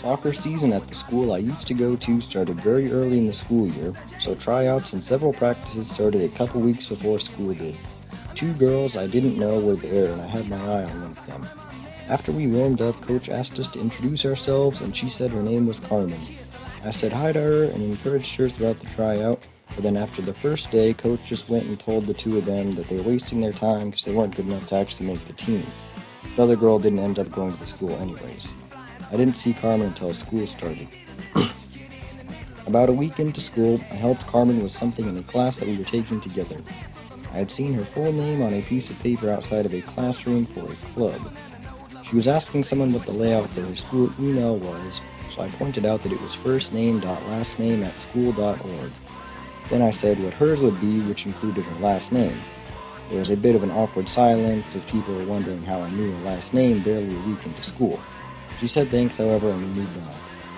Soccer season at the school I used to go to started very early in the school year, so tryouts and several practices started a couple weeks before school did. Two girls I didn't know were there, and I had my eye on one of them. After we warmed up, Coach asked us to introduce ourselves, and she said her name was Carmen. I said hi to her and encouraged her throughout the tryout, but then after the first day, Coach just went and told the two of them that they were wasting their time because they weren't good enough to actually make the team. The other girl didn't end up going to the school anyways. I didn't see Carmen until school started. About a week into school, I helped Carmen with something in a class that we were taking together. I had seen her full name on a piece of paper outside of a classroom for a club. She was asking someone what the layout for her school email was, so I pointed out that it was firstname.lastname@school.org. Then I said what hers would be, which included her last name. There was a bit of an awkward silence as people were wondering how I knew her last name barely a week into school. She said thanks, however, and we moved on.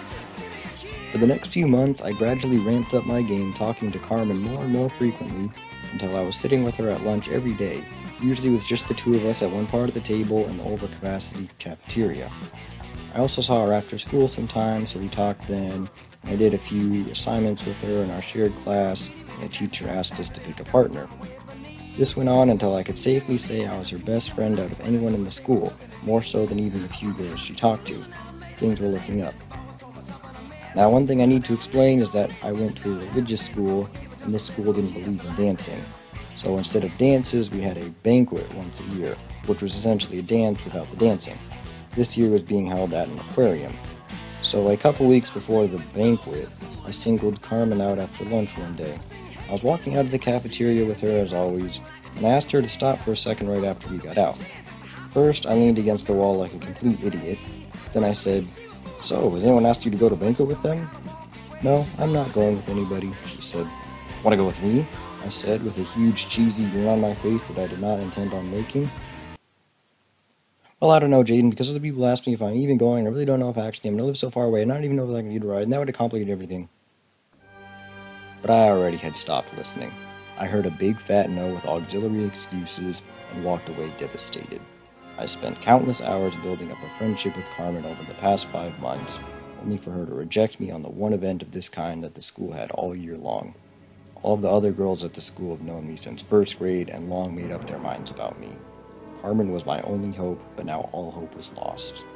For the next few months, I gradually ramped up my game talking to Carmen more and more frequently until I was sitting with her at lunch every day, usually with just the two of us at one part of the table in the overcapacity cafeteria. I also saw her after school sometimes, so we talked then. I did a few assignments with her in our shared class, and a teacher asked us to pick a partner. This went on until I could safely say I was her best friend out of anyone in the school, more so than even the few girls she talked to. Things were looking up. Now, one thing I need to explain is that I went to a religious school, and this school didn't believe in dancing. So instead of dances, we had a banquet once a year, which was essentially a dance without the dancing. This year was being held at an aquarium. So a couple weeks before the banquet, I singled Carmen out after lunch one day. I was walking out of the cafeteria with her as always, and I asked her to stop for a second right after we got out. First, I leaned against the wall like a complete idiot. Then I said, "So, has anyone asked you to go to banquet with them?" "No, I'm not going with anybody," she said. "Want to go with me?" I said, with a huge cheesy grin on my face that I did not intend on making. "Well, I don't know, Jaden, because other people ask me if I'm even going. I really don't know if actually I'm going to live so far away, and I don't even know if I can get a ride, and that would complicate everything." But I already had stopped listening. I heard a big fat no with auxiliary excuses and walked away devastated. I spent countless hours building up a friendship with Carmen over the past 5 months, only for her to reject me on the one event of this kind that the school had all year long. All of the other girls at the school have known me since first grade and long made up their minds about me. Carmen was my only hope, but now all hope was lost.